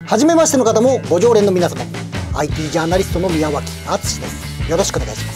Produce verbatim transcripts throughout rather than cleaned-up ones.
はじめましての方もご常連の皆様も アイティー ジャーナリストの宮脇敦です。よろしくお願いします。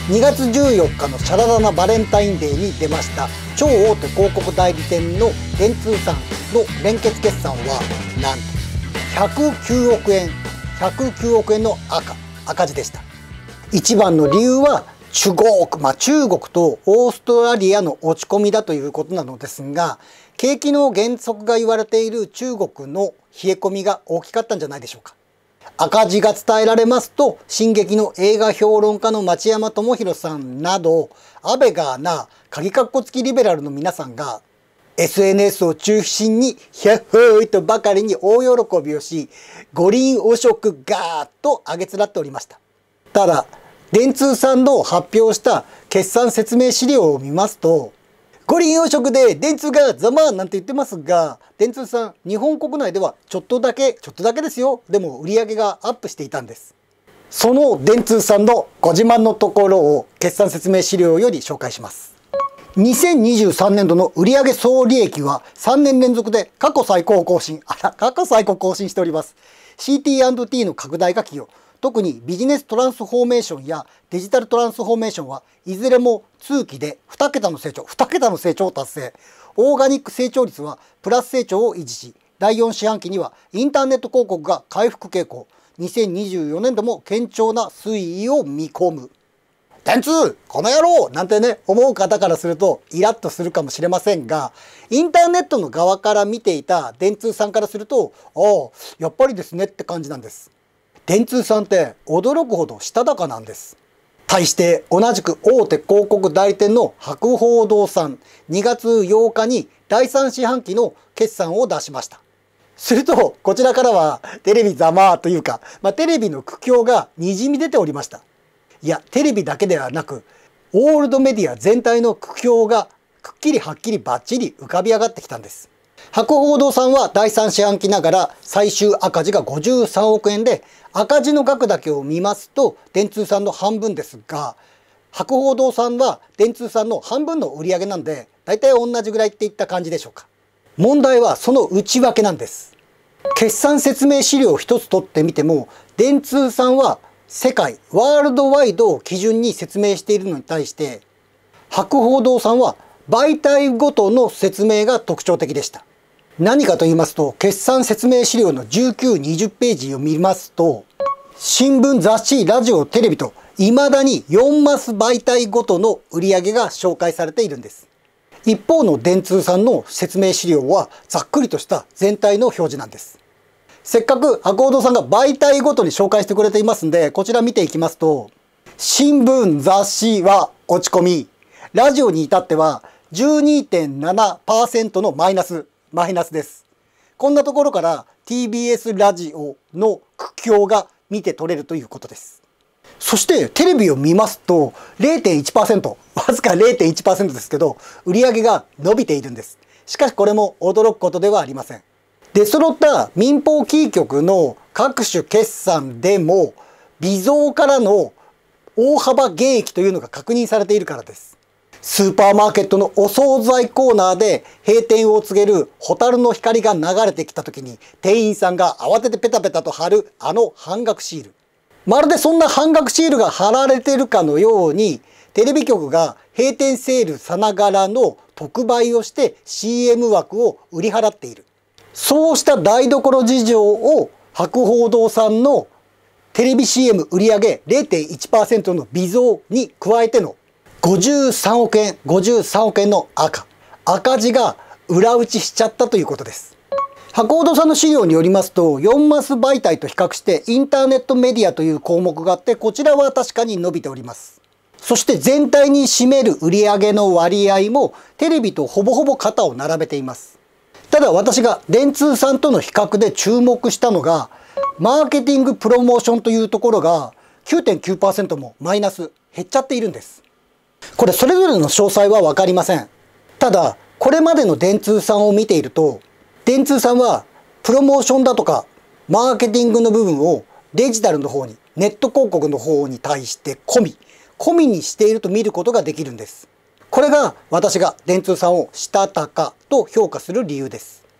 にがつじゅうよっかのシャララなバレンタインデーに出ました超大手広告代理店の電通さんの連結決算はなんとひゃくきゅうおくえんひゃくきゅうおくえんの赤赤字でした。一番の理由は中国、まあ、中国とオーストラリアの落ち込みだということなのですが、景気の減速が言われている中国の冷え込みが大きかったんじゃないでしょうか。赤字が伝えられますと、進撃の映画評論家の町山智博さんなどアベガーな鍵括弧付きリベラルの皆さんが エスエヌエス を中心にヒャッホーイとばかりに大喜びをし、五輪汚職ガーッと上げつらっておりました。ただ電通さんの発表した決算説明資料を見ますと、五輪汚職で電通がざまなんて言ってますが、電通さん日本国内ではちょっとだけちょっとだけですよ、でも売り上げがアップしていたんです。その電通さんのご自慢のところを決算説明資料より紹介します。にせんにじゅうさんねんどの売上総利益はさんねん連続で過去最高を更新。あら、過去最高を更新しております。シーティーアンドティー の拡大が寄与。特にビジネストランスフォーメーションやデジタルトランスフォーメーションはいずれも通期でにけたの成長、にけたの成長を達成。オーガニック成長率はプラス成長を維持し、だいよん四半期にはインターネット広告が回復傾向。にせんにじゅうよねん度も堅調な推移を見込む。電通この野郎なんてね、思う方からするとイラッとするかもしれませんが、インターネットの側から見ていた電通さんからすると、ああ、やっぱりですねって感じなんです。電通さんって驚くほどしたたかなんです。対して同じく大手広告代理店の博報堂さん、にがつようかにだいさん四半期の決算を出しました。するとこちらからはテレビざまーというか、まあ、テレビの苦境がにじみ出ておりました。いや、テレビだけではなくオールドメディア全体の苦境がくっきりはっきりバッチリ浮かび上がってきたんです。博報堂さんはだいさん四半期ながら最終赤字がごじゅうさんおくえんで、赤字の額だけを見ますと電通さんの半分ですが、博報堂さんは電通さんの半分の売り上げなんで、だいたい同じぐらいっていった感じでしょうか。問題はその内訳なんです。決算説明資料を一つ取ってみても、電通さんは世界ワールドワイドを基準に説明しているのに対して、博報堂さんは媒体ごとの説明が特徴的でした。何かと言いますと、決算説明資料のじゅうきゅう、にじゅうページを見ますと、新聞、雑誌、ラジオ、テレビと未だによんマス媒体ごとの売り上げが紹介されているんです。一方の電通さんの説明資料はざっくりとした全体の表示なんです。せっかく博報堂さんが媒体ごとに紹介してくれていますんで、こちら見ていきますと、新聞、雑誌は落ち込み、ラジオに至っては じゅうにてんななパーセント のマイナス。マイナスです。こんなところから ティービーエス ラジオの苦境が見て取れるということです。そしてテレビを見ますと れいてんいちパーセント、わずか れいてんいちパーセント ですけど、売上が伸びているんです。しかしこれも驚くことではありません。出揃った民放キー局の各種決算でも微増からの大幅減益というのが確認されているからです。スーパーマーケットのお惣菜コーナーで閉店を告げる蛍の光が流れてきた時に、店員さんが慌ててペタペタと貼るあの半額シール。まるでそんな半額シールが貼られているかのように、テレビ局が閉店セールさながらの特売をして シーエム 枠を売り払っている。そうした台所事情を博報堂さんのテレビ シーエム 売上 れいてんいちパーセント の微増に加えてのごじゅうさんおくえん、ごじゅうさんおくえんの赤。赤字が裏打ちしちゃったということです。博報堂さんの資料によりますと、よんマス媒体と比較してインターネットメディアという項目があって、こちらは確かに伸びております。そして全体に占める売上の割合もテレビとほぼほぼ肩を並べています。ただ私が電通さんとの比較で注目したのが、マーケティングプロモーションというところが きゅうてんきゅうパーセント もマイナス減っちゃっているんです。これそれぞれの詳細は分かりません。ただこれまでの電通さんを見ていると、電通さんはプロモーションだとかマーケティングの部分をデジタルの方に、ネット広告の方に対して込み込みにしていると見ることができるんです。これが私が電通さんをしたたかと評価する理由です。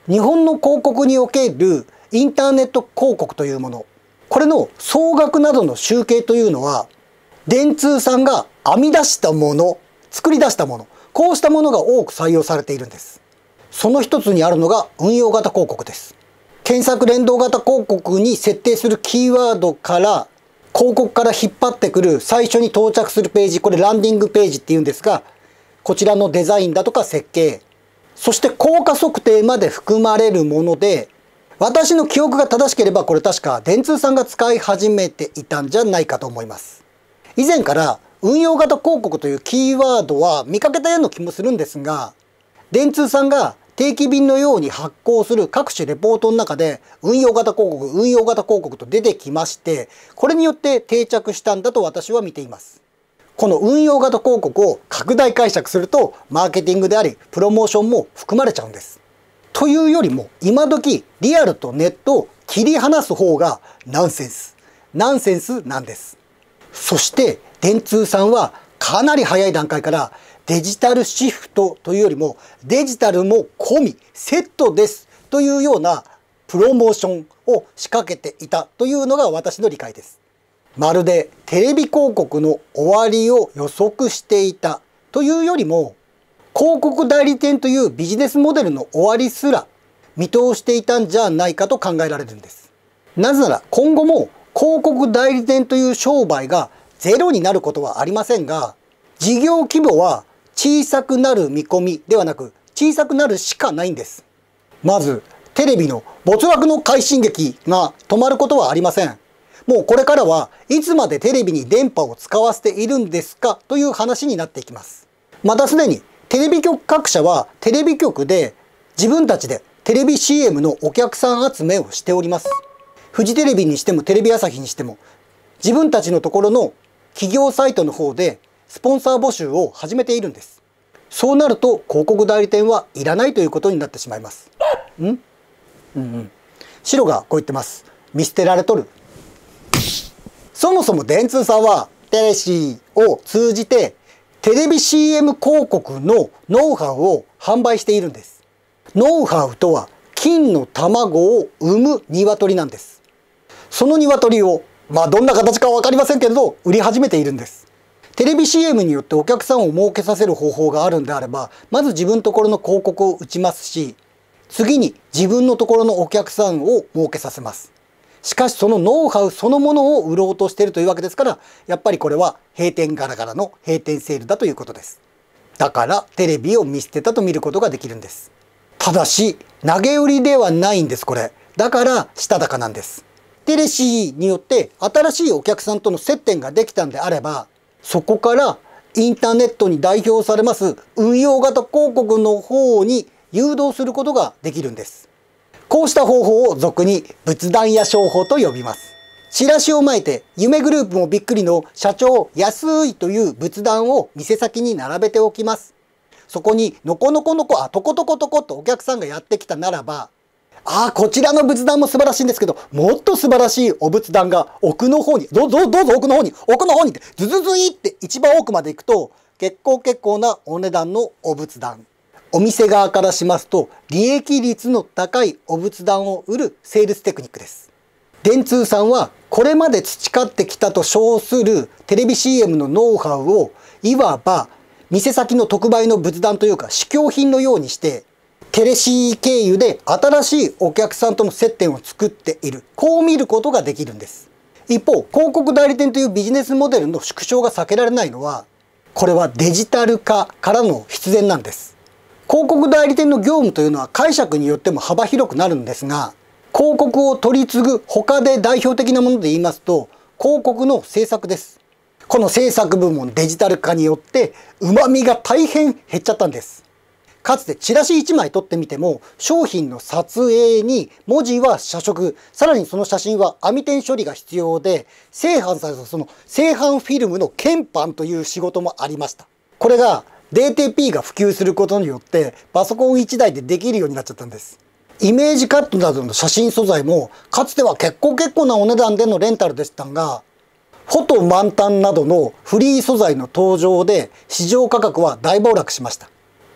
日本の広告におけるインターネット広告というもの、これの総額などの集計というのは、電通さんが編み出したもの、作り出したもの、こうしたものが多く採用されているんです。その一つにあるのが運用型広告です。検索連動型広告に設定するキーワードから広告から引っ張ってくる最初に到着するページ、これランディングページっていうんですが、こちらのデザインだとか設計、そして効果測定まで含まれるもので、私の記憶が正しければこれ確か電通さんが使い始めていたんじゃないかと思います。以前から運用型広告というキーワードは見かけたような気もするんですが、電通さんが定期便のように発行する各種レポートの中で運用型広告、運用型広告と出てきまして、これによって定着したんだと私は見ています。この運用型広告を拡大解釈するとマーケティングでありプロモーションも含まれちゃうんです。というよりも今時リアルとネットを切り離す方がナンセンス、ナンセンスなんです。そして電通さんはかなり早い段階からデジタルシフトというよりもデジタルも込みセットですというようなプロモーションを仕掛けていたというのが私の理解です。まるでテレビ広告の終わりを予測していたというよりも、広告代理店というビジネスモデルの終わりすら見通していたんじゃないかと考えられるんです。なぜなら今後も広告代理店という商売がゼロになることはありませんが、事業規模は小さくなる見込みではなく小さくなるしかないんです。まずテレビの没落の快進撃が止まることはありません。もうこれからはいつまでテレビに電波を使わせているんですかという話になっていきます。またすでにテレビ局各社はテレビ局で自分たちでテレビ シーエム のお客さん集めをしております。フジテレビにしてもテレビ朝日にしても自分たちのところの企業サイトの方でスポンサー募集を始めているんです。そうなると広告代理店はいらないということになってしまいます。ん？うんうん。白がこう言ってます。見捨てられとる。そもそも電通さんはテレシーを通じてテレビ シーエム 広告のノウハウを販売しているんです。ノウハウとは金の卵を産む鶏なんです。その鶏をまあどんな形か分かりませんけれど売り始めているんです。テレビ シーエム によってお客さんを儲けさせる方法があるんであれば、まず自分のところの広告を打ちますし、次に自分のところのお客さんを儲けさせます。しかしそのノウハウそのものを売ろうとしているというわけですから、やっぱりこれは閉店ガラガラの閉店セールだということです。だからテレビを見捨てたと見ることができるんです。ただし投げ売りではないんです。これだからしたたかなんです。テレシーによって新しいお客さんとの接点ができたんであれば、そこからインターネットに代表されます運用型広告の方に誘導することができるんです。こうした方法を俗に仏壇屋商法と呼びます。チラシを巻いて夢グループもびっくりの社長安いという仏壇を店先に並べておきます。そこにのこのこのこ、あ、とことことことお客さんがやってきたならば、ああ、こちらの仏壇も素晴らしいんですけど、もっと素晴らしいお仏壇が奥の方に、どうぞどうぞ奥の方に、奥の方にって、ズズズイって一番奥まで行くと、結構結構なお値段のお仏壇。お店側からしますと、利益率の高いお仏壇を売るセールステクニックです。電通さんは、これまで培ってきたと称するテレビ シーエム のノウハウを、いわば、店先の特売の仏壇というか、試供品のようにして、テレシー経由で新しいお客さんとの接点を作っている。こう見ることができるんです。一方、広告代理店というビジネスモデルの縮小が避けられないのは、これはデジタル化からの必然なんです。広告代理店の業務というのは解釈によっても幅広くなるんですが、広告を取り継ぐ他で代表的なもので言いますと、広告の制作です。この制作部門デジタル化によって旨味が大変減っちゃったんです。かつてチラシいちまい撮ってみても商品の撮影に文字は写色、さらにその写真は網点処理が必要で、製版されたその製版フィルムの検版という仕事もありました。これが ディーティーピー が普及することによってパソコンいちだいでできるようになっちゃったんです。イメージカットなどの写真素材もかつては結構結構なお値段でのレンタルでしたが、フォト満タンなどのフリー素材の登場で市場価格は大暴落しました。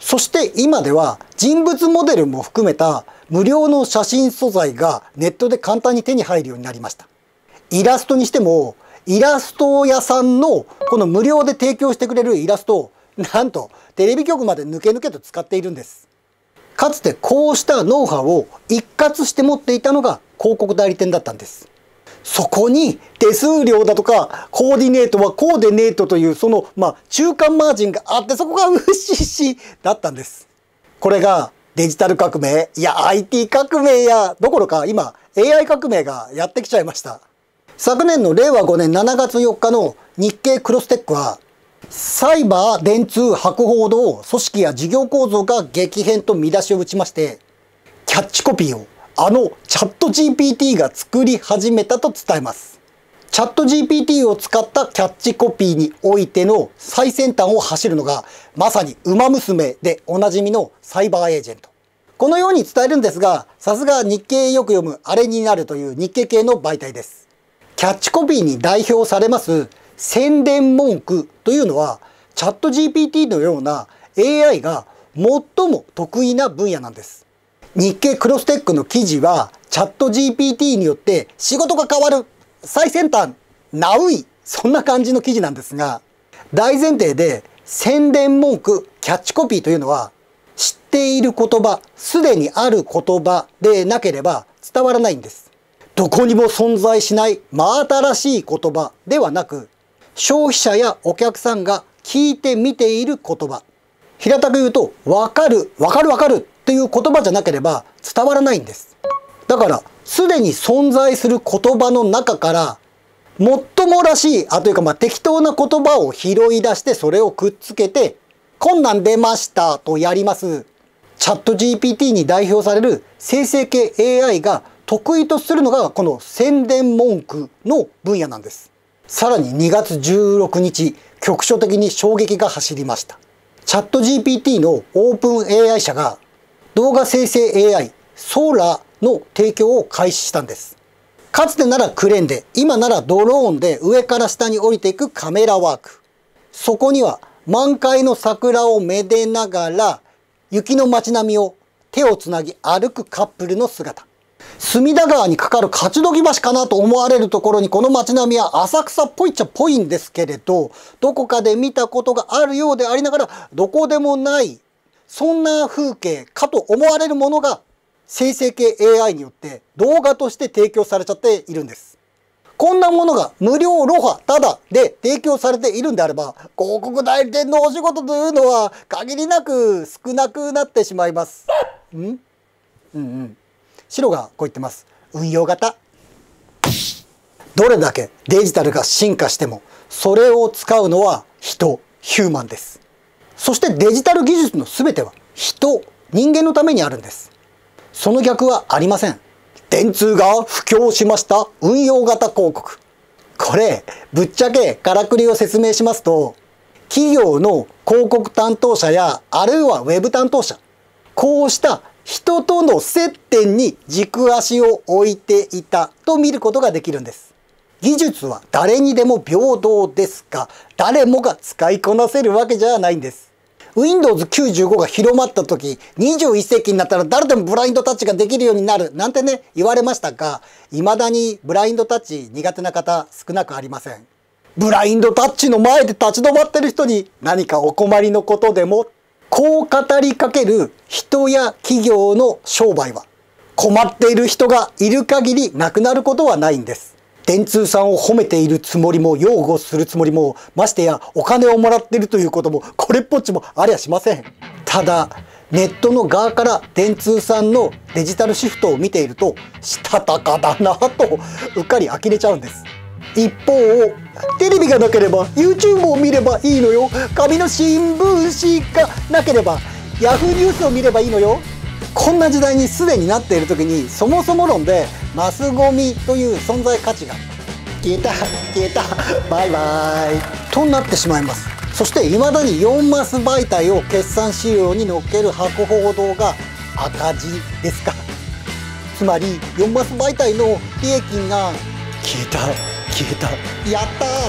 そして今では人物モデルも含めた無料の写真素材がネットで簡単に手に入るようになりました。イラストにしてもイラスト屋さんのこの無料で提供してくれるイラストをなんとテレビ局まで抜け抜けと使っているんです。かつてこうしたノウハウを一括して持っていたのが広告代理店だったんです。そこに手数料だとかコーディネートはコーディネートというそのまあ中間マージンがあって、そこがうししだったんです。これがデジタル革命、いや アイティー 革命やどころか今 エーアイ 革命がやってきちゃいました。昨年のれいわごねんしちがつよっかの日経クロステックはサイバー電通博報堂組織や事業構造が激変と見出しを打ちまして、キャッチコピーをあのチャット ジーピーティー が作り始めたと伝えます。チャット ジーピーティー を使ったキャッチコピーにおいての最先端を走るのがまさにウマ娘でおなじみのサイバーエージェント。このように伝えるんですが、さすが日経よく読むあれになるという日経系の媒体です。キャッチコピーに代表されます宣伝文句というのはチャット ジーピーティー のような エーアイ が最も得意な分野なんです。日経クロステックの記事はチャット ジーピーティー によって仕事が変わる、最先端、ナウイ、そんな感じの記事なんですが、大前提で宣伝文句、キャッチコピーというのは知っている言葉、すでにある言葉でなければ伝わらないんです。どこにも存在しない真新しい言葉ではなく、消費者やお客さんが聞いてみている言葉。平たく言うと、わかる、わかるわかるっていう言葉じゃなければ伝わらないんです。だから、すでに存在する言葉の中から、最もらしい、あというかまあ適当な言葉を拾い出してそれをくっつけて、こんなん出ましたとやります。チャット ジーピーティー に代表される生成系 エーアイ が得意とするのがこの宣伝文句の分野なんです。さらににがつじゅうろくにち、局所的に衝撃が走りました。チャット ジーピーティー のオープン エーアイ 社が動画生成 エーアイ ソーラの提供を開始したんです。かつてならクレーンで、今ならドローンで上から下に降りていくカメラワーク。そこには満開の桜をめでながら雪の街並みを手をつなぎ歩くカップルの姿。隅田川に架かる勝どき橋かなと思われるところにこの街並みは浅草っぽいっちゃっぽいんですけれど、どこかで見たことがあるようでありながらどこでもない、そんな風景かと思われるものが生成系 エーアイ によって動画として提供されちゃっているんです。こんなものが無料ロハタダで提供されているんであれば、広告代理店のお仕事というのは限りなく少なくなってしまいます。ん？うんうん。白がこう言ってます。運用型。どれだけデジタルが進化しても、それを使うのは人、ヒューマンです。そしてデジタル技術の全ては人、人間のためにあるんです。その逆はありません。電通が布教しました運用型広告。これ、ぶっちゃけからくりを説明しますと、企業の広告担当者や、あるいはウェブ担当者、こうした人との接点に軸足を置いていたと見ることができるんです。技術は誰にでも平等ですが、誰もが使いこなせるわけじゃないんです。ウィンドウズきゅうじゅうご が広まった時、にじゅういっせいきになったら誰でもブラインドタッチができるようになるなんてね、言われましたが、未だにブラインドタッチ苦手な方少なくありません。ブラインドタッチの前で立ち止まってる人に何かお困りのことでも、こう語りかける人や企業の商売は、困っている人がいる限りなくなることはないんです。電通さんを褒めているつもりも擁護するつもりも、ましてやお金をもらっているということもこれっぽっちもありゃしません。ただネットの側から電通さんのデジタルシフトを見ていると、したたかだなとうっかり呆れちゃうんです。一方、テレビがなければ YouTube を見ればいいのよ。紙の新聞紙がなければ Yahoo ニュースを見ればいいのよ。こんな時代にすでになっている時に、そもそも論でマスゴミという存在価値が消えた消えたバイバイとなってしまいます。そしていまだによんマス媒体を決算資料に載っける博報堂が赤字ですか。つまりよんマス媒体の利益が消えた消えたや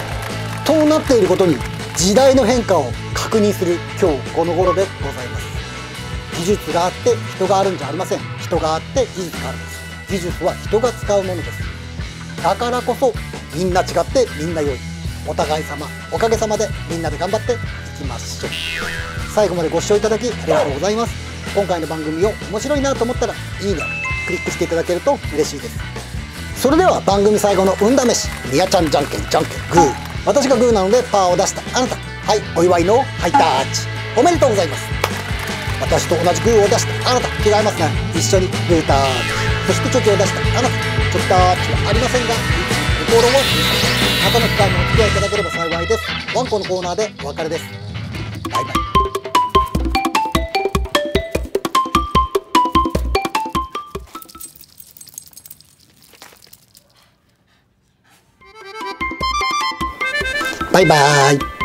ったーとなっていることに、時代の変化を確認する今日この頃でございます。 技術があって人があるんじゃありません。人があって技術があるんです。技術は人が使うものです。だからこそみんな違ってみんな良い。お互い様おかげさまでみんなで頑張っていきましょう。最後までご視聴いただきありがとうございます。今回の番組を面白いなと思ったらいいねクリックしていただけると嬉しいです。それでは番組最後の運試し、みやちゃんじゃんけんじゃんけんグー。私がグーなのでパーを出したあなた、はい、お祝いのハイタッチおめでとうございます。私と同じグーを出したあなた、着替えますね。一緒にグータッチ。そしてチョキを出したあなた、チョキタッチはありませんが心を見せまたの機会にお付き合いいただければ幸いです。ワンコのコーナーでお別れです。バイバイ。バイバーイ。